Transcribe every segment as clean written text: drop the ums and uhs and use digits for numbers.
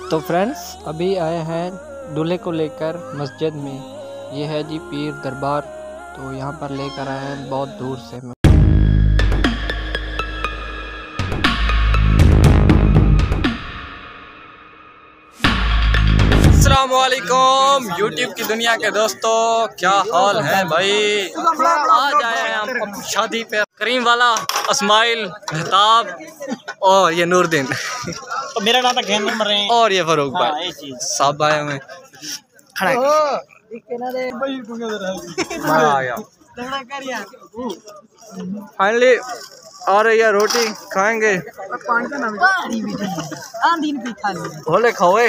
तो फ्रेंड्स अभी आए हैं दूल्हे को लेकर मस्जिद में। ये है जी पीर दरबार। तो यहाँ पर लेकर आए हैं बहुत दूर से। अस्सलामुअलैकुम यूट्यूब की दुनिया के दोस्तों, क्या हाल है भाई। आज आए हैं हम शादी पे। करीम वाला, इस्माइल, मेहताब और ये नूरदीन तो मेरा नाम है नंबर है और ये फरूक भाई सब आए हुए फाइनली। आ रही है रोटी, खाएंगे। भोले खाओ।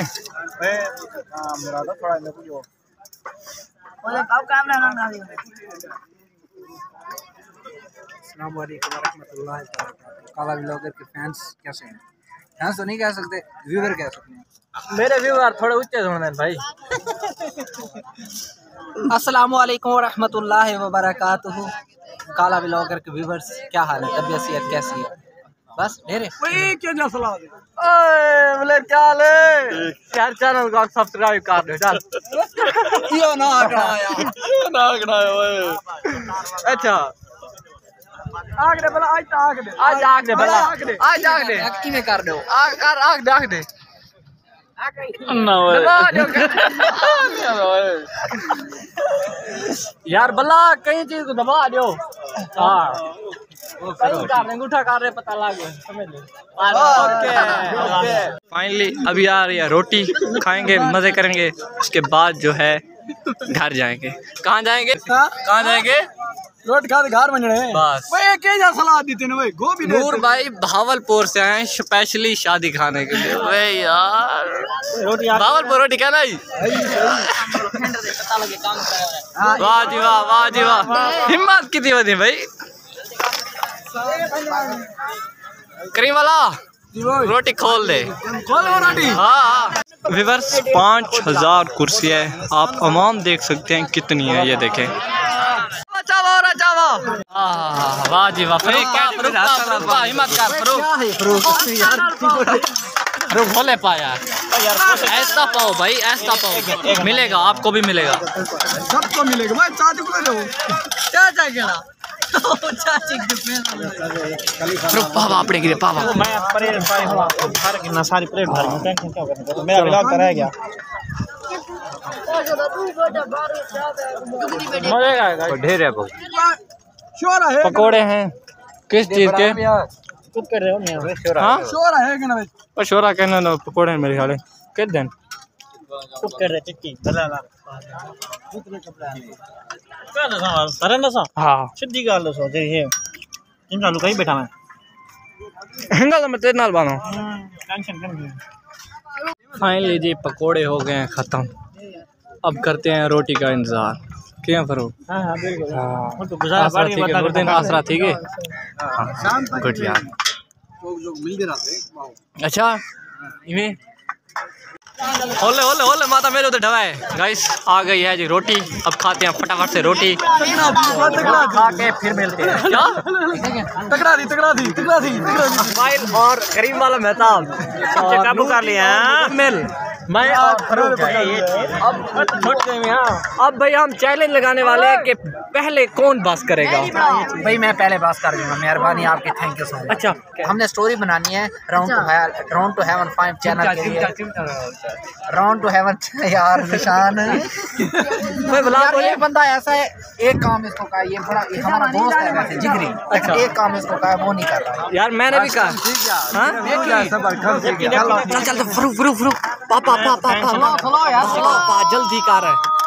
काला व्लॉगर के फैंस कैसे हैं? फैंस तो नहीं कह सकते, व्यूअर कह सकते हैं। मेरे व्यूअर थोड़े ऊंचे सुन भाई। अस्सलामुअलैकुम वरहमतुल्लाहि वबरकातुहू। काला व्लॉगर के व्यूअर्स क्या हाल है, तबीयत सेहत कैसी है? बस ढेरे बोले क्या ले यार, चैनल को सब्सक्राइब कर दो चल। यो ना आगड़ा ओए। अच्छा आगड़े भला आज आग दे भला आज आग दे की में कर दो आग दे ना यार भला कई चीज को दबा दो। हाँ अंगूठा कर रहे पता लग गया, समझ लो। फाइनली अभी आ रही है रोटी, खाएंगे, मजे करेंगे। उसके बाद जो है घर जाएंगे। कहाँ जाएंगे? कहाँ जाएंगे? रोटी खा घर बनने बस क्या सलाह देते ना भाई। गोभी नूर भाई भावलपुर से आए स्पेशली शादी खाने के लिए। वे यार भावलपुर रोटी क्या नहीं। वाह जी वाह, वाह जी वाह, हिम्मत कितनी बनी भाई। करीम वाला रोटी खोल दे। हाँ विवर्स 5000 कुर्सी है। आप अमाम देख सकते हैं कितनी है, ये देखें। वाह जी वाह, हिम्मत कर भोले पाया। ऐसा पाओ भाई, ऐसा पाओ मिलेगा, आपको भी मिलेगा, सबको मिलेगा भाई। चाची को दो चाचा केड़ा पावा अपने गिरे पावा। मैं परेड भर के ना सारी परेड भर गई, टेंशन क्या करने, मेरा ब्लॉग तो रह गया। ढेर है शोरा है, पकोड़े हैं किस चीज के? कुछ कर रहे हो नहीं शोरा? हाँ शोरा है कि ना भाई? और शोरा कहना ना, पकोड़े हैं मेरे ख्याल है। किस दिन कुछ कर रहे टिक्की बला ला क्या दसा सरे ना सा। हाँ सीधी गल दसो जे ये इन चालू कहीं बैठा मैं हंगा तो मैं तेरे नाल बानो। टेंशन कर। फाइनली जी पकोड़े हो गए हैं ख़त्म। अब करते हैं रोटी का इंतज़ार। क्या फरो? हां हां बिल्कुल। हाँ तो गुजार बाड़ी के बता दिन आसरा ठीक है। शाम तक गुड यार। लोग मिल गए रहते। अच्छा इवें होले होले होले माता मेरे उधर ढवाए। गाइस आ गई है जी रोटी। अब खाते हैं फटाफट से रोटी, खा के फिर मिलते हैं। क्या तकड़ा दी इस्माइल और करीम वाला मेहताब सबसे काबू कर लिया मिल मैं और फरूक है ये चीज। अब भाई हम चैलेंज लगाने वाले हैं कि पहले कौन बात करेगा। भाई मैं पहले बात कर दूंगा, मेहरबानी आपकी, थैंक यू सो मच। अच्छा हमने स्टोरी बनानी है राउंड टू हेवन 5 चैनल के लिए। राउंड टू हेवन यार निशान यार, ये बंदा ऐसा है, एक काम इसको कहा, ये बड़ा हमारा दोस्त है वैसे जिगरी। अच्छा एक काम इसको कहा वो नहीं कर रहा यार, मैंने भी कहा। चल फरूक पापा जल्दी कर रहा है।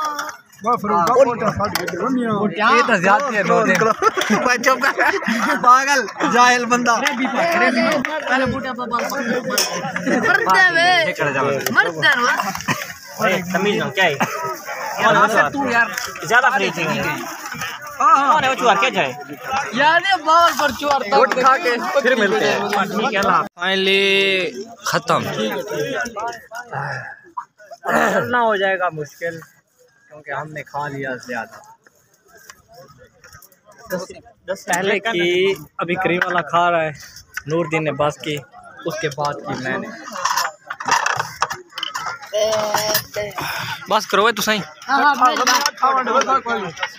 पागल जाहिल बंदा। तमीज क्या है तू यार ज्यादा फ्री थी। हां वो चुआर क्या जाए यार, ये बाल पर चुआर रोट खा के फिर मिलते हैं। ठीक है ना। फाइनली खत्म। करना हो जाएगा मुश्किल क्योंकि हमने खा लिया ज्यादा। पहले की अभी करीम वाला खा रहा है, नूरदीन ने बस की, उसके बाद की मैंने। बस करो तुसाई। हाँ